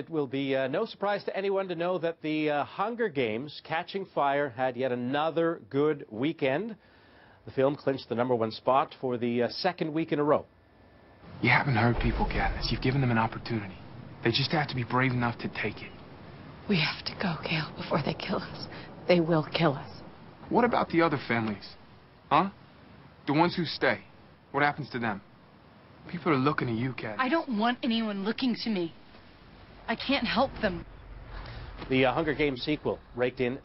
It will be no surprise to anyone to know that the Hunger Games, Catching Fire, had yet another good weekend. The film clinched the #1 spot for the second week in a row. You haven't hurt people, Katniss. You've given them an opportunity. They just have to be brave enough to take it. We have to go, Gale, before they kill us. They will kill us. What about the other families? Huh? The ones who stay. What happens to them? People are looking at you, Katniss. I don't want anyone looking to me. I can't help them. The Hunger Games sequel raked in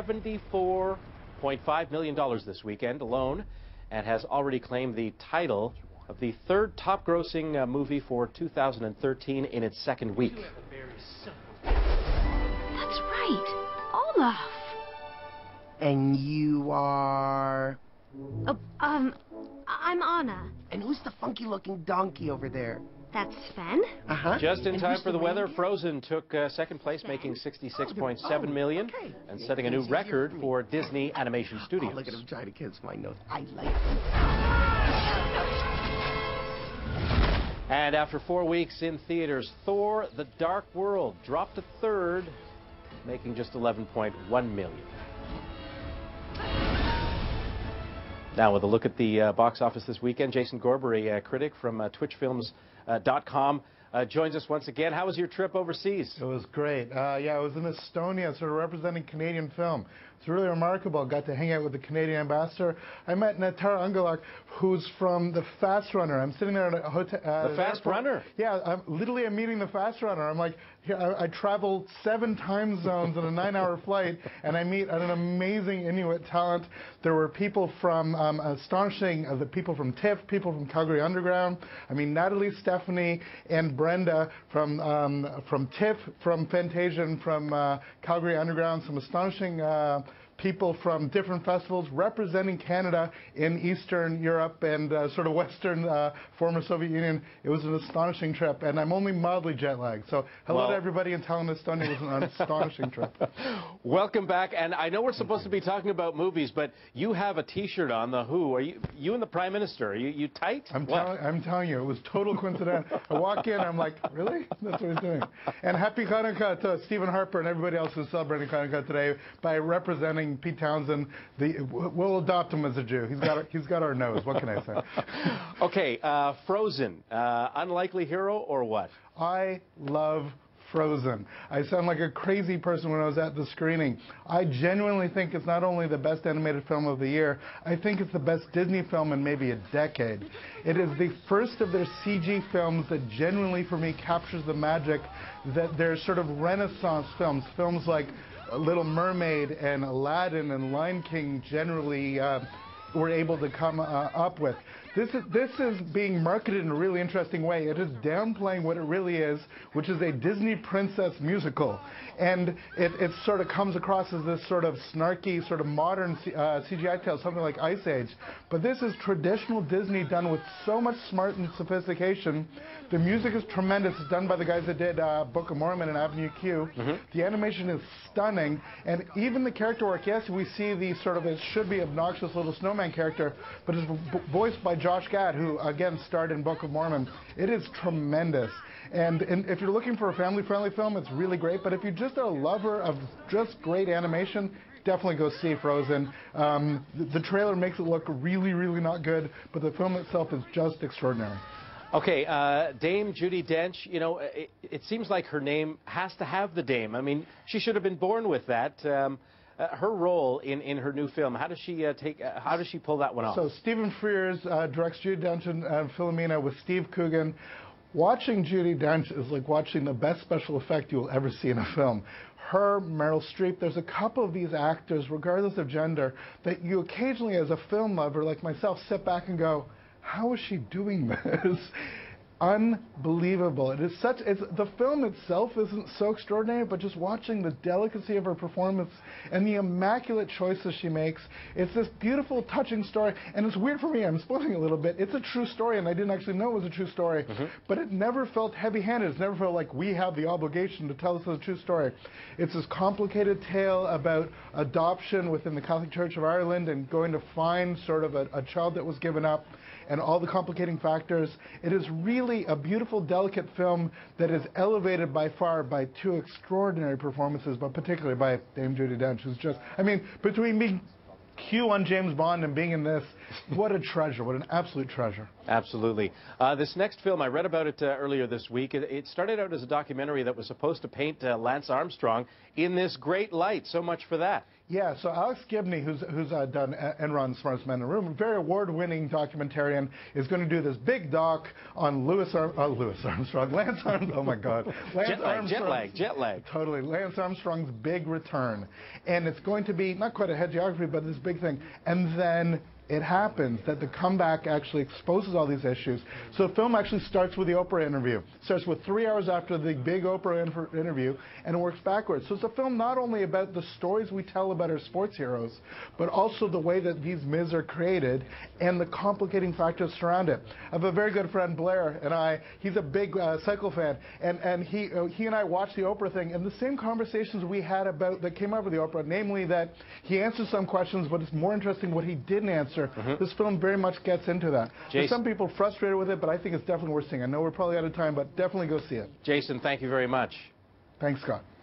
$74.5 million this weekend alone and has already claimed the title of the third top-grossing movie for 2013 in its second week. That's right, Olaf. And you are... Oh, I'm Anna. And who's the funky-looking donkey over there? That's Sven. Uh-huh. Just in time for the weather, Frozen took second place, making $66.7 million, and setting a new record for Disney Animation Studios. Oh, look at him trying to kiss my nose. I like him. And after 4 weeks in theaters, Thor: The Dark World dropped to third, making just $11.1 million. Now, with a look at the box office this weekend, Jason Gorber, a critic from twitchfilms.com, joins us once again. How was your trip overseas? It was great. Yeah, I was in Estonia, sort of representing Canadian film. It's really remarkable. Got to hang out with the Canadian ambassador. I met Natara Angalak, who's from the Fast Runner. I'm sitting there at a hotel. The Fast Runner? Yeah, I'm meeting the Fast Runner. I'm like, here, I travel 7 time zones in a 9-hour flight, and I meet an amazing Inuit talent. There were people from the people from TIFF, people from Calgary Underground. I mean, Natalie, Stephanie, and Brenda from TIFF, from Fantasia, and from Calgary Underground. Some astonishing people from different festivals representing Canada in Eastern Europe and sort of Western former Soviet Union. It was an astonishing trip, and I'm only mildly jet lagged. So hello to everybody in Tallinn, Estonia. It was an astonishing trip. Welcome back, and I know we're supposed to be talking about movies, but you have a T-shirt on, The Who. Are you and the Prime Minister, are you tight? I'm telling you, it was total coincidence. I walk in, I'm like, really? That's what he's doing. And happy Hanukkah to Stephen Harper and everybody else who's celebrating Hanukkah today by representing Pete Townsend. We'll adopt him as a Jew. He's got our nose. What can I say? Okay, Frozen. Unlikely hero or what? I love Frozen. I sound like a crazy person when I was at the screening. I genuinely think it's not only the best animated film of the year, I think it's the best Disney film in maybe a decade. It is the first of their CG films that genuinely, for me, captures the magic that their sort of Renaissance films like Little Mermaid and Aladdin and Lion King generally were able to come up with. This is being marketed in a really interesting way. It is downplaying what it really is, which is a Disney princess musical. And it sort of comes across as this sort of snarky, sort of modern CGI tale, something like Ice Age. But this is traditional Disney done with so much smart and sophistication. The music is tremendous. It's done by the guys that did Book of Mormon and Avenue Q. The animation is stunning. And even the character work, yes, we see the sort of, it should be obnoxious little snowman character, but it's voiced by Josh Gad, who again starred in Book of Mormon. It is tremendous. And if you're looking for a family-friendly film, it's really great. But if you're just a lover of just great animation, definitely go see Frozen. The trailer makes it look really, really not good, but the film itself is just extraordinary. Okay, Dame Judy Dench, you know, it seems like her name has to have the Dame. I mean, she should have been born with that. Her role in her new film, how does she pull that one off? So Stephen Frears directs Judy Dench and Philomena with Steve Coogan. Watching Judy Dench is like watching the best special effect you'll ever see in a film. Her, Meryl Streep, there's a couple of these actors, regardless of gender, that you occasionally, as a film lover like myself, sit back and go, how is she doing this? Unbelievable. The film itself isn't so extraordinary, but just watching the delicacy of her performance and the immaculate choices she makes, it's this beautiful, touching story. And it's weird for me, I'm spoiling a little bit. It's a true story, and I didn't actually know it was a true story, but it never felt heavy-handed. It never felt like we have the obligation to tell us a true story. It's this complicated tale about adoption within the Catholic Church of Ireland and going to find sort of a child that was given up. and all the complicating factors. It is really a beautiful, delicate film that is elevated by far by two extraordinary performances, but particularly by Dame Judy Dench, who's just, I mean, between being Q on James Bond and being in this, what a treasure, what an absolute treasure. Absolutely. This next film, I read about it earlier this week. It started out as a documentary that was supposed to paint Lance Armstrong in this great light. So much for that. Yeah, so Alex Gibney, who's done Enron's Smartest Man in the Room, a very award-winning documentarian, is going to do this big doc on Lance Armstrong, oh my God. Jet lag. Totally, Lance Armstrong's big return. And it's going to be, not quite a hagiography, but this big thing. And then it happens that the comeback actually exposes all these issues. So the film actually starts with the Oprah interview. It starts with 3 hours after the big Oprah interview, and it works backwards. So it's a film not only about the stories we tell about our sports heroes, but also the way that these myths are created and the complicating factors surround it. I have a very good friend, Blair, and he's a big cycle fan, and he and I watched the Oprah thing, and the same conversations we had about that came out of the Oprah, namely that he answers some questions, but it's more interesting what he didn't answer. This film very much gets into that. There's some people frustrated with it, but I think it's definitely worth seeing. I know we're probably out of time, but definitely go see it. Jason, thank you very much. Thanks, Scott.